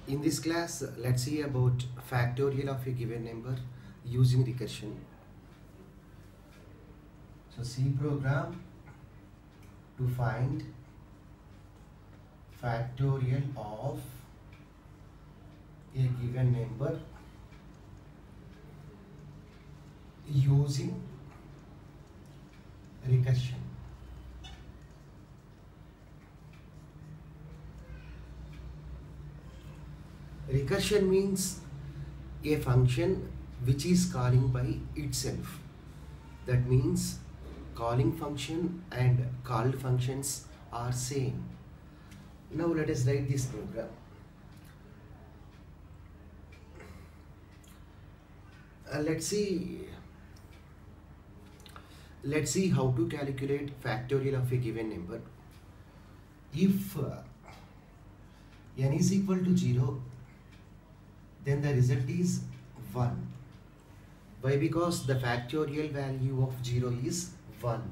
In this class, let's see about factorial of a given number using recursion. So C program to find factorial of a given number using recursion. Recursion means a function which is calling by itself. That means calling function and called functions are same. Now let us write this program. Let's see how to calculate factorial of a given number. If n is equal to 0, then the result is 1. Why? Because the factorial value of 0 is 1.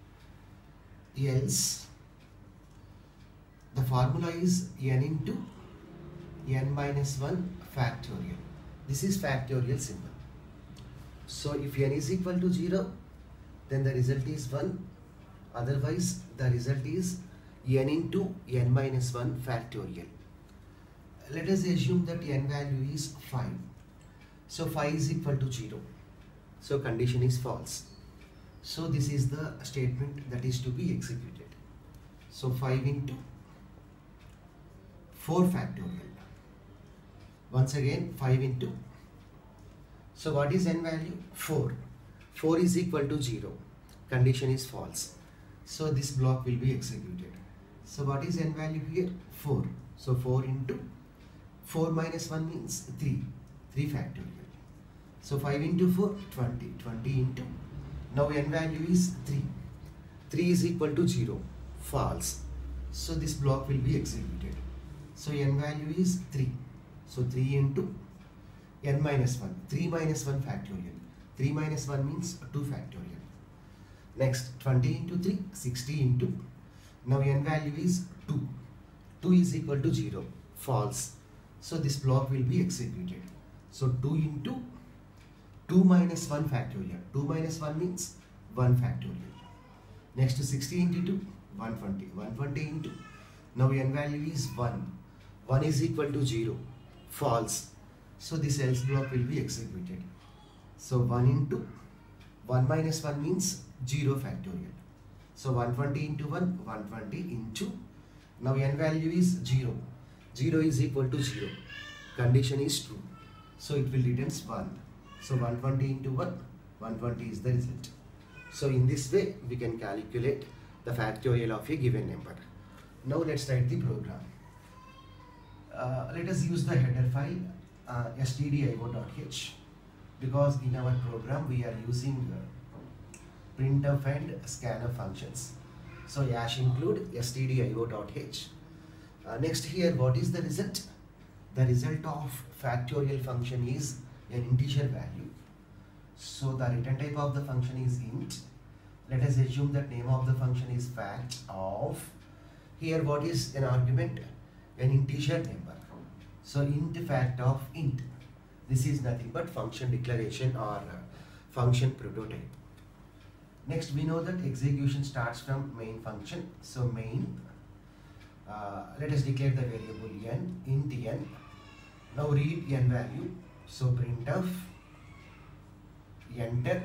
Else, the formula is n into n minus 1 factorial. This is factorial symbol. So if n is equal to 0, then the result is 1. Otherwise, the result is n into n minus 1 factorial. Let us assume that n value is 5. So 5 is equal to 0. So condition is false. So this is the statement that is to be executed. So 5 into 4 factorial. Once again 5 into. So what is n value? 4. 4 is equal to 0. Condition is false. So this block will be executed. So what is n value here? 4. So 4 into 4 minus 1 means 3. 3 factorial. So 5 into 4, 20. 20 into. Now n value is 3. 3 is equal to 0. False. So this block will be executed. So n value is 3. So 3 into n minus 1. 3 minus 1 factorial. 3 minus 1 means 2 factorial. Next, 20 into 3, 60 into. Now n value is 2. 2 is equal to 0. False. So this block will be executed. So 2 into 2 minus 1 factorial. 2 minus 1 means 1 factorial. Next to 60 into 2, 120. 120 into. Now n value is 1. 1 is equal to 0. False. So this else block will be executed. So 1 into 1 minus 1 means 0 factorial. So 120 into 1, 120 into. Now n value is 0. 0 is equal to 0. Condition is true. So it will returns 1. So 120 into 1, 120 is the result. So in this way, we can calculate the factorial of a given number. Now let's write the program. Let us use the header file stdio.h, because in our program we are using printf and scanf functions. So hash include stdio.h. Next here, what is the result? The result of factorial function is an integer value. So the return type of the function is int. Let us assume that name of the function is fact of. Here what is an argument? An integer number. So int fact of int. This is nothing but function declaration or function prototype. Next, we know that execution starts from main function. So main, let us declare the variable n, int n. Now read n value. So printf enter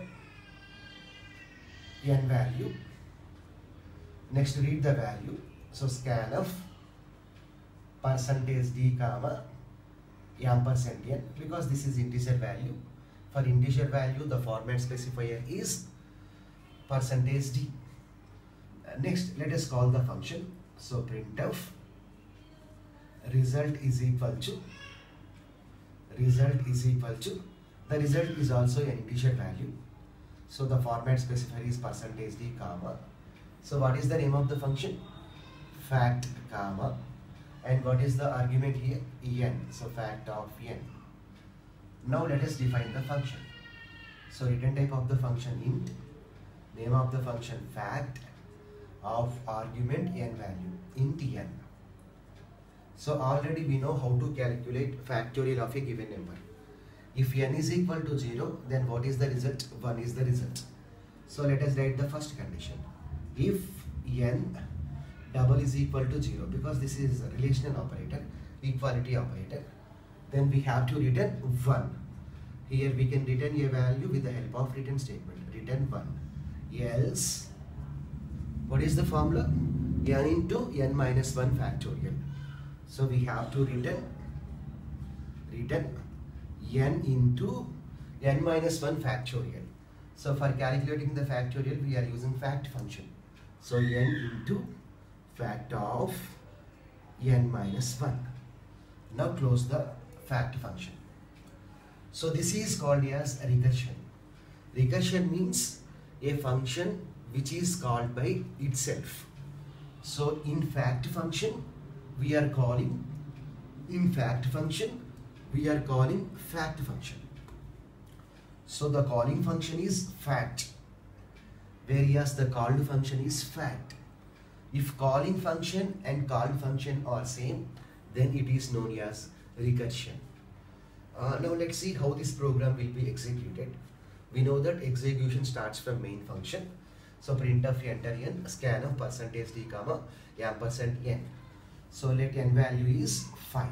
n value. Next, read the value. So scanf %d comma ampersand n, because this is integer value. For integer value, the format specifier is %d. Next, let us call the function. So printf result is equal to. The result is also an integer value. So the format specifier is %d comma. So what is the name of the function? Fact comma. And what is the argument here? En. So fact of n. Now let us define the function. So return type of the function int. Name of the function fact. Of argument n value. Int n. So already we know how to calculate factorial of a given number. If n is equal to 0, then what is the result? 1 is the result. So let us write the first condition. If n double is equal to 0, because this is a relational operator, equality operator, then we have to return 1. Here we can return a value with the help of return statement. Return 1. Else, what is the formula? N into n minus 1 factorial. So we have to return n into n minus 1 factorial. So for calculating the factorial, we are using fact function. So n into fact of n minus 1. Now close the fact function. So this is called as recursion. Recursion means a function which is called by itself. So in fact function we are calling fact function. So the calling function is fact, whereas the called function is fact. If calling function and called function are same, then it is known as recursion. Now let's see how this program will be executed. We know that execution starts from main function. So printf enter n, scanf %d comma ampersand n. So let n value is 5.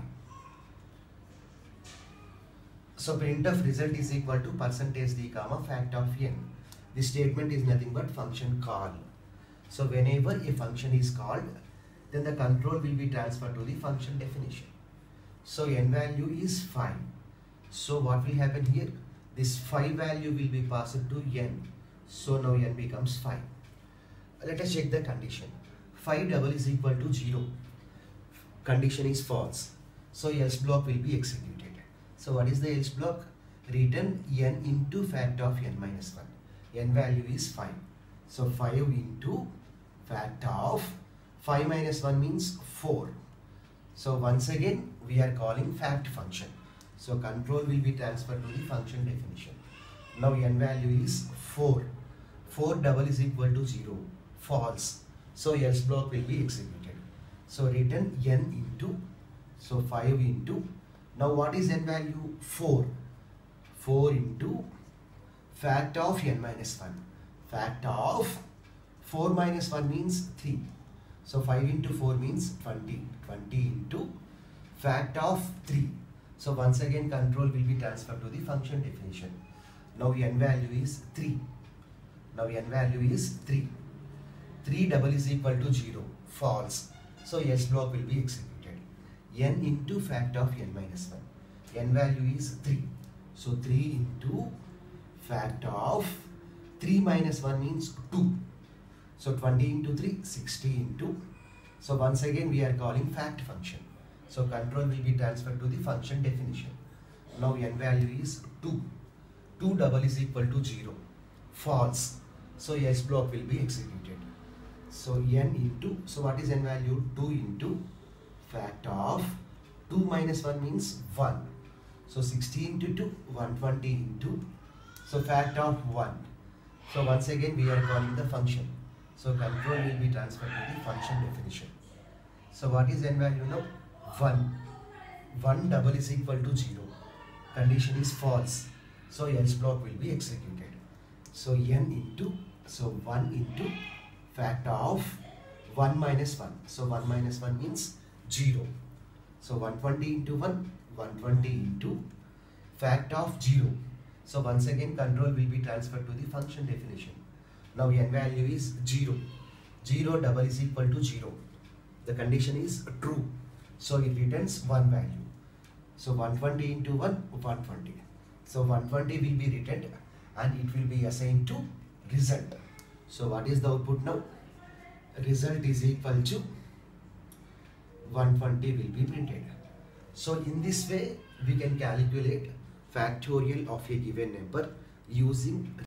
So printf result is equal to %d comma fact of n. This statement is nothing but function call. So whenever a function is called, then the control will be transferred to the function definition. So n value is 5. So what will happen here? This 5 value will be passed to n. So now n becomes 5. Let us check the condition. 5 double is equal to 0. Condition is false. So else block will be executed. So what is the else block? Return n into fact of n minus 1. N value is 5. So 5 into fact of 5 minus 1 means 4. So once again we are calling fact function. So control will be transferred to the function definition. Now n value is 4. 4 double is equal to 0. False. So else block will be executed. So return n into, so 5 into, now what is n value? 4. 4 into fact of n minus 1. Fact of 4 minus 1 means 3. So 5 into 4 means 20. 20 into fact of 3. So once again control will be transferred to the function definition. Now n value is 3. Now n value is 3. 3 double is equal to 0. False. So else block will be executed. N into fact of n minus 1. N value is 3. So 3 into fact of 3 minus 1 means 2. So 20 into 3, 60 into. So once again we are calling fact function. So control will be transferred to the function definition. Now n value is 2. 2 double is equal to 0. False. So else block will be executed. So n into, so what is n value? 2 into fact of 2 minus 1 means 1. So 60 into 2, 120 into, so fact of 1. So once again we are calling the function. So control will be transferred to the function definition. So what is n value now? 1. 1 double is equal to 0. Condition is false. So else block will be executed. So n into, so 1 into fact of 1 minus 1. So 1 minus 1 means 0. So 120 into 1, 120 into fact of 0. So once again control will be transferred to the function definition. Now n value is 0. 0 double is equal to 0. The condition is true. So it returns 1 value. So 120 into 1, 120. So 120 will be returned and it will be assigned to result. So what is the output now? Result is equal to 120 will be printed. So in this way we can calculate factorial of a given number using